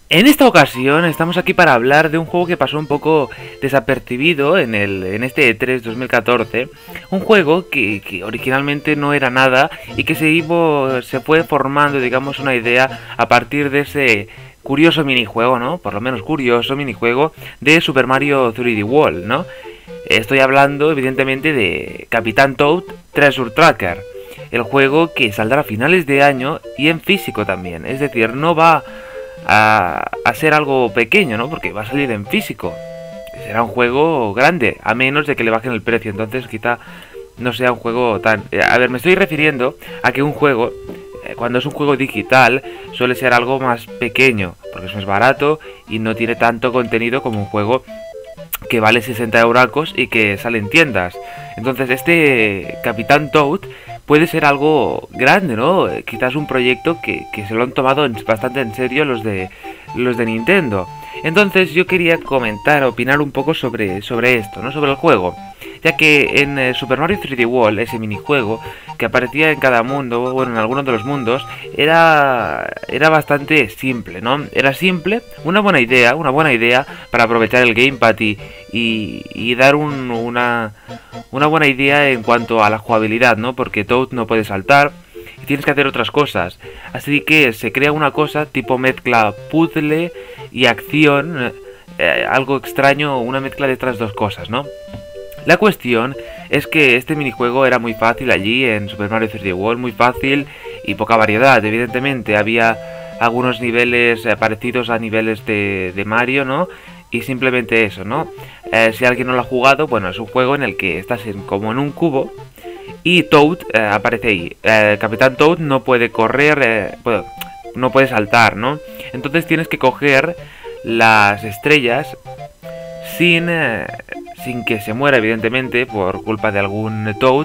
En esta ocasión estamos aquí para hablar de un juego que pasó un poco desapercibido en este E3 2014. Un juego que originalmente no era nada y que se fue formando, digamos, una idea a partir de ese curioso minijuego, ¿no? Por lo menos curioso minijuego de Super Mario 3D World, ¿no? Estoy hablando, evidentemente, de Capitán Toad Treasure Tracker. El juego que saldrá a finales de año y en físico también. Es decir, no va a ser algo pequeño, ¿no? Porque va a salir en físico. Será un juego grande, a menos de que le bajen el precio. Entonces quizá no sea un juego tan... A ver, me estoy refiriendo a que un juego, cuando es un juego digital, suele ser algo más pequeño, porque es más barato y no tiene tanto contenido como un juego que vale 60 euracos y que sale en tiendas. Entonces este Capitán Toad puede ser algo grande, ¿no? Quizás un proyecto que se lo han tomado bastante en serio los de Nintendo. Entonces yo quería opinar un poco sobre esto, ¿no? Sobre el juego. Ya que en Super Mario 3D World, ese minijuego que aparecía en cada mundo, bueno, en algunos de los mundos, era bastante simple, ¿no? Era simple, una buena idea para aprovechar el gamepad y dar una buena idea en cuanto a la jugabilidad, ¿no? Porque Toad no puede saltar y tienes que hacer otras cosas. Así que se crea una cosa tipo mezcla puzzle y acción, algo extraño, una mezcla de estas dos cosas, ¿no? La cuestión es que este minijuego era muy fácil allí en Super Mario 3D World, muy fácil y poca variedad, evidentemente. Había algunos niveles parecidos a niveles de Mario, ¿no? Y simplemente eso, ¿no? Si alguien no lo ha jugado, bueno, es un juego en el que estás como en un cubo y Toad aparece ahí. Capitán Toad no puede correr, no puede saltar, ¿no? Entonces tienes que coger las estrellas sin que se muera, evidentemente, por culpa de algún Toad,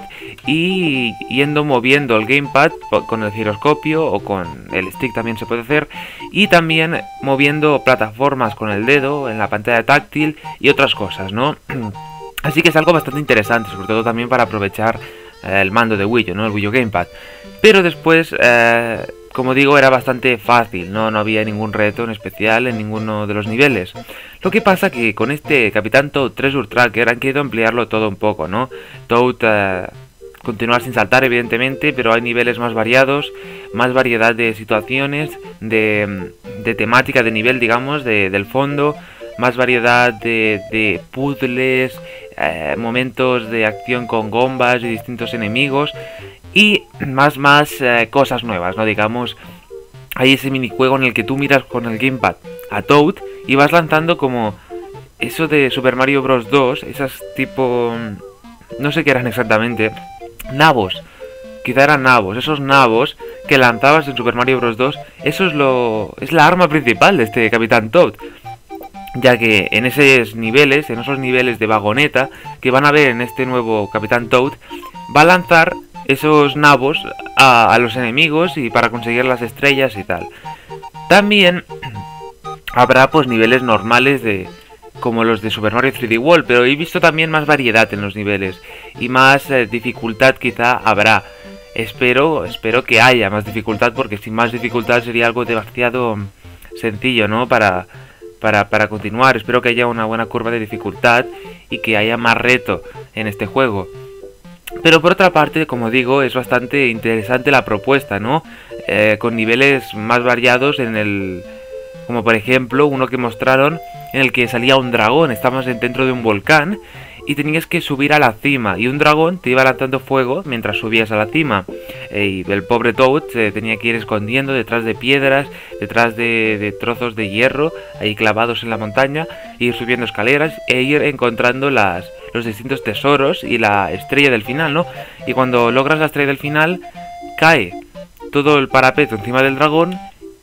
y moviendo el gamepad con el giroscopio o con el stick también se puede hacer, y también moviendo plataformas con el dedo en la pantalla táctil y otras cosas, ¿no? Así que es algo bastante interesante, sobre todo también para aprovechar el mando de Wii U, ¿no? El Wii U Gamepad. Pero después, como digo, era bastante fácil, ¿no? No había ningún reto en especial en ninguno de los niveles. Lo que pasa que con este Capitán Toad Treasure Tracker han querido ampliarlo todo un poco, ¿no? Toad continúa sin saltar, evidentemente, pero hay niveles más variados, más variedad de situaciones, de temática, de nivel, digamos, del fondo, más variedad de puzzles, momentos de acción con bombas y distintos enemigos y más cosas nuevas, ¿no? Digamos, hay ese minijuego en el que tú miras con el gamepad a Toad y vas lanzando como eso de Super Mario Bros. 2, esas tipo... no sé qué eran exactamente, nabos. Quizá eran nabos, esos nabos que lanzabas en Super Mario Bros. 2, eso es la arma principal de este Capitán Toad. Ya que en esos niveles de vagoneta que van a ver en este nuevo Capitán Toad, va a lanzar esos nabos a los enemigos y para conseguir las estrellas y tal. También habrá pues niveles normales como los de Super Mario 3D World, pero he visto también más variedad en los niveles y más dificultad quizá habrá. Espero que haya más dificultad, porque sin más dificultad sería algo demasiado sencillo, ¿no? Para continuar. Espero que haya una buena curva de dificultad y que haya más reto en este juego. Pero por otra parte, como digo, es bastante interesante la propuesta, ¿no? Con niveles más variados como por ejemplo uno que mostraron en el que salía un dragón, estábamos dentro de un volcán y tenías que subir a la cima y un dragón te iba lanzando fuego mientras subías a la cima, y el pobre Toad se tenía que ir escondiendo detrás de piedras, detrás de trozos de hierro ahí clavados en la montaña, ir subiendo escaleras e ir encontrando los distintos tesoros y la estrella del final, ¿no? Y cuando logras la estrella del final cae todo el parapeto encima del dragón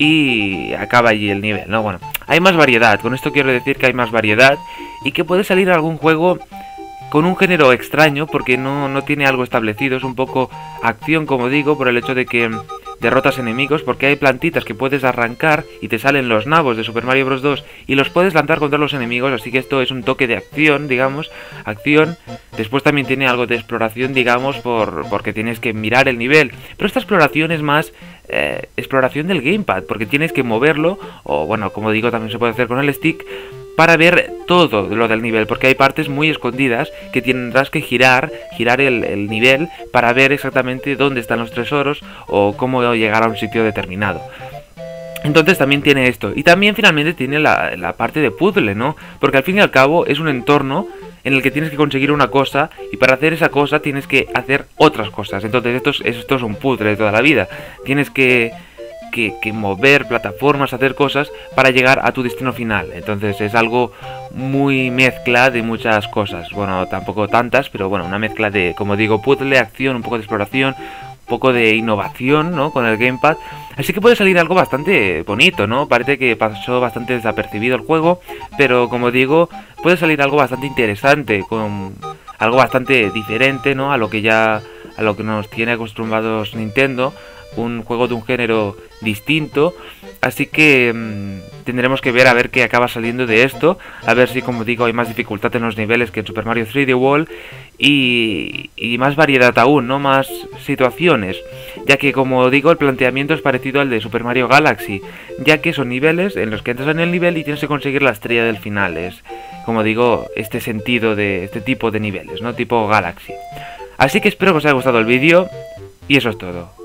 y acaba allí el nivel, ¿no? Bueno, hay más variedad, con esto quiero decir que hay más variedad y que puede salir algún juego con un género extraño porque no tiene algo establecido, es un poco acción, como digo, por el hecho de que derrotas enemigos, porque hay plantitas que puedes arrancar y te salen los nabos de Super Mario Bros. 2 y los puedes lanzar contra los enemigos, así que esto es un toque de acción, digamos, acción. Después también tiene algo de exploración, digamos, porque tienes que mirar el nivel, pero esta exploración es más exploración del gamepad, porque tienes que moverlo, o bueno, como digo, también se puede hacer con el stick, para ver todo lo del nivel, porque hay partes muy escondidas que tendrás que girar el nivel para ver exactamente dónde están los tesoros o cómo llegar a un sitio determinado. Entonces también tiene esto. Y también finalmente tiene la parte de puzzle, ¿no? Porque al fin y al cabo es un entorno en el que tienes que conseguir una cosa y para hacer esa cosa tienes que hacer otras cosas. Entonces esto es un puzzle de toda la vida. Tienes que mover plataformas, hacer cosas para llegar a tu destino final. Entonces es algo muy mezcla de muchas cosas. Bueno, tampoco tantas, pero bueno, una mezcla de, como digo, puzzle, acción, un poco de exploración, un poco de innovación, ¿no? Con el gamepad. Así que puede salir algo bastante bonito, ¿no? Parece que pasó bastante desapercibido el juego, pero como digo, puede salir algo bastante interesante, con algo bastante diferente, ¿no? A lo que nos tiene acostumbrados Nintendo, un juego de un género distinto. Así que tendremos que ver a ver qué acaba saliendo de esto, a ver si, como digo, hay más dificultad en los niveles que en Super Mario 3D World y más variedad aún, ¿no? Más situaciones, ya que, como digo, el planteamiento es parecido al de Super Mario Galaxy, ya que son niveles en los que entras en el nivel y tienes que conseguir la estrella del final. Es, como digo, este sentido de este tipo de niveles, ¿no? Tipo Galaxy. Así que espero que os haya gustado el vídeo y eso es todo.